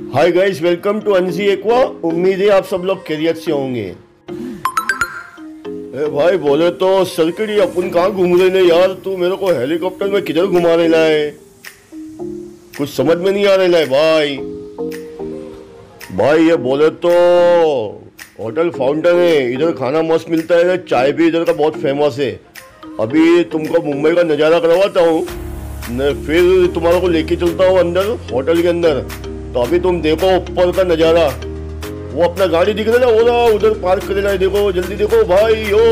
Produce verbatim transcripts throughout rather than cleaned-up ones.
Hi guys, welcome to ansi aqua. उम्मीद है आप सब लोग खैरियत से होंगे। ए भाई बोले तो सरकड़ी अपन कहाँ घूम रहे ने यार। तू मेरे को हेलीकॉप्टर में किधर घुमा रहा है, कुछ समझ में नहीं आ रहा है भाई। भाई ये बोले तो होटल फाउंटेन है, इधर खाना मस्त मिलता है, चाय भी इधर का बहुत फेमस है। अभी तुमको मुंबई का नज़ारा करवाता हूँ, फिर तुम्हारे को लेके चलता हूँ अंदर होटल के अंदर। तो अभी तुम देखो ऊपर का नज़ारा, वो अपना गाड़ी दिख रहा है ना, वो रहा उधर पार्क करेला है, देखो जल्दी देखो भाई। ओ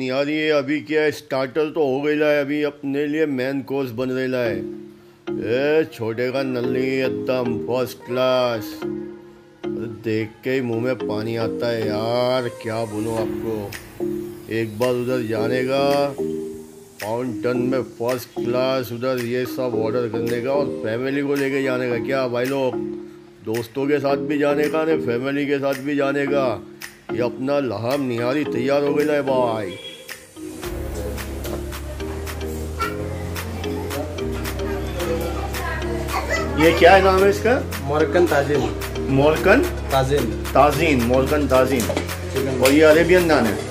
निहारी है। अभी क्या है, स्टार्टर तो हो गया है, अभी अपने लिए मेन कोर्स बन रहा है। ए छोटे का नल्ली एकदम फर्स्ट क्लास। देख के ही मुंह में पानी आता है यार, क्या बोलूं आपको। एक बार उधर जाने का, फाउंटेन में फर्स्ट क्लास, उधर ये सब ऑर्डर करने का और फैमिली को लेके जाने का। क्या भाई लोग, दोस्तों के साथ भी जाने का ने फैमिली के साथ भी जाने का। ये अपना लहाम निहारी तैयार हो गया है भाई। ये क्या है नाम है इसका? Moroccan tagine. Moroccan tagine tagine Moroccan tagine. और ये अरेबियन नान है।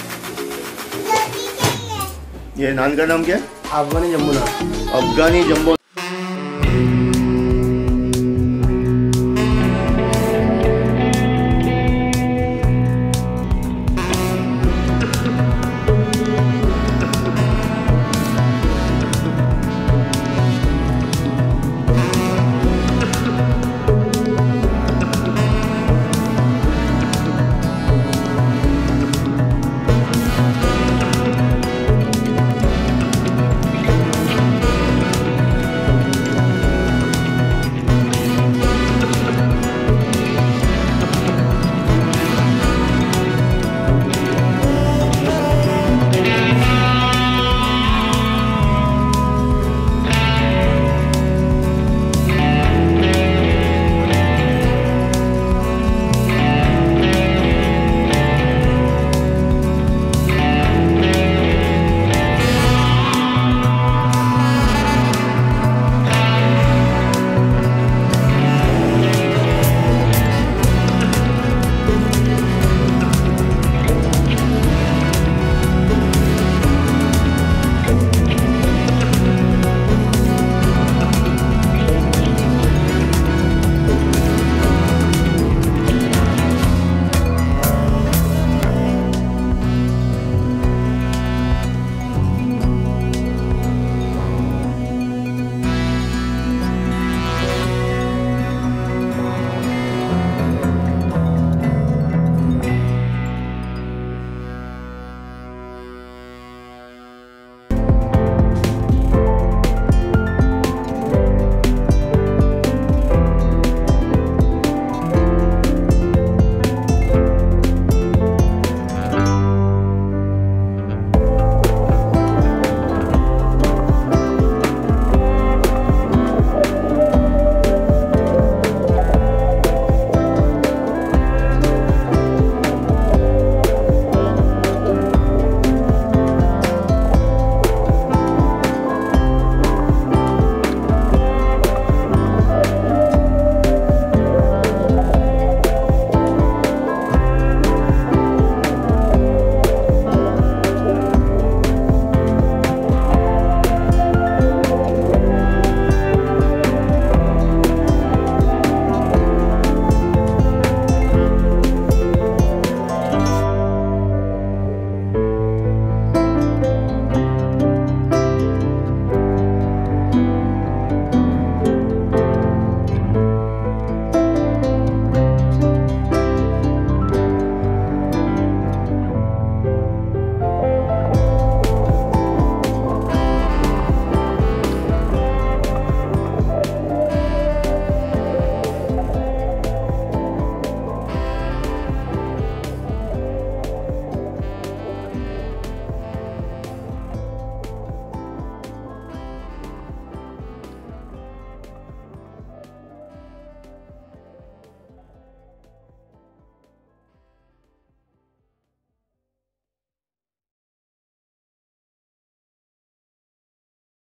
ये नान का नाम क्या है? अफगानी जम्बो नान। अफगानी जम्बो